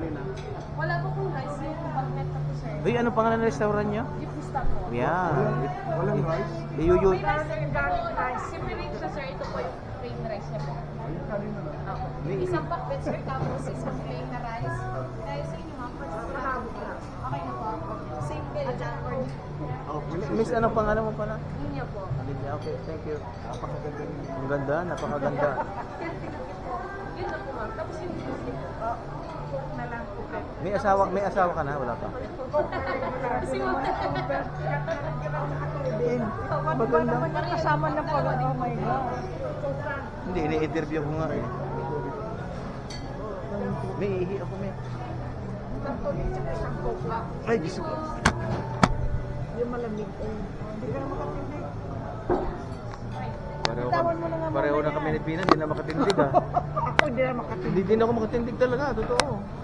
Wala po kung rice yung bagnet na po, sir. Uy, ano pangalan ng restaurant nyo? Gift gusta po. Yan. Walang rice? May rice sir, garlic rice. Simple rin siya, sir. Ito po yung plain rice niya po. Isang pakbet, sir. Tapos isang plain na rice. Kaya sa inyo, ma'am. Okay na po. Same bill. Miss, anong pangalan mo pala? Linya po. Linya, okay, thank you. Ang ganda, napakaganda. Yun na po, ma'am. Tapos yung cook na lang po. May asawa ka na? Wala pa? Kasi ma'am. Maganda. Kasama na po. Oh my God. Hindi, ini-interview ko nga eh. May ihi ako, may. Ay, gusto ko. Yung malamig eh. Hindi ka na makatindig. Pareho na kami ni Pina, hindi na makatindig ah. Ako hindi na makatindig. Hindi din ako makatindig talaga, totoo.